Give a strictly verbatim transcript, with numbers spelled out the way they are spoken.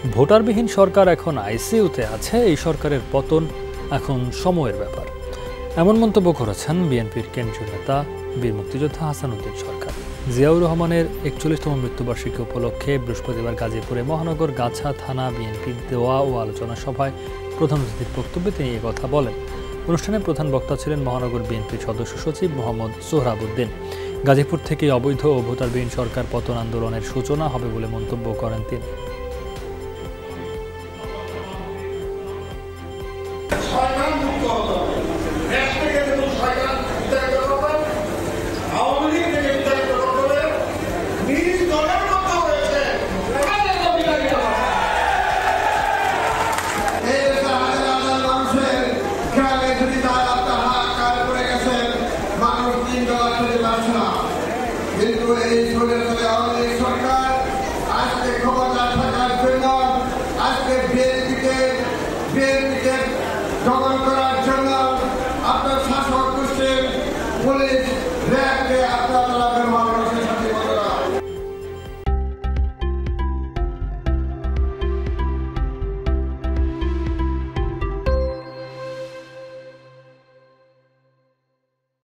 ভোটারবিহীন সরকার এখন আইসিইউতে আছে, এই সরকারের পতন এখন সময়ের ব্যাপার, এমন মন্তব্য করেছেন বিএনপির কেন্দ্রীয় নেতা বীর মুক্তিযোদ্ধা হাসানুদ্দিন সরকার। জিয়াউর রহমানের একচল্লিশতম মৃত্যুবার্ষিকী উপলক্ষে বৃহস্পতিবার গাজীপুরে মহানগর গাছা থানা বিএনপির দেওয়া ও আলোচনা সভায় প্রধান অতিথির বক্তব্যে তিনি একথা বলেন। অনুষ্ঠানে প্রধান বক্তা ছিলেন মহানগর বিএনপির সদস্য সচিব মোহাম্মদ সোহরাবউদ্দিন। গাজীপুর থেকে অবৈধ ও ভোটারবিহীন সরকার পতন আন্দোলনের সূচনা হবে বলে মন্তব্য করেন তিনি। কিন্তু এই